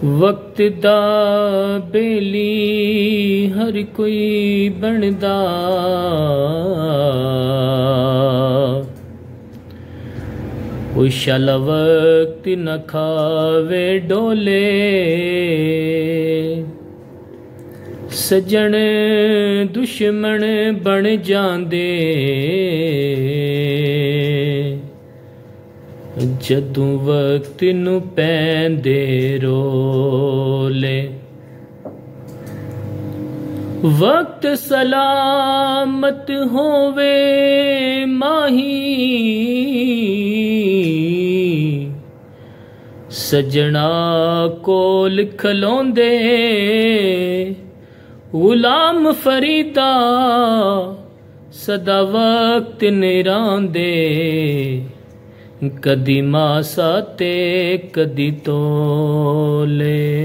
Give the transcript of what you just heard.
वक्त दा बेली हर कोई बनदा, उशाला वक्त न खावे डोले। सजन दुश्मन बन जांदे, जदों वक्त नू पैंदे रोले। वक्त सलामत होवे माही, सजना कोल खलोंदे। गुलाम फरीदा सदा वक्त निरांदे, कदी मासा ते कदी तोले।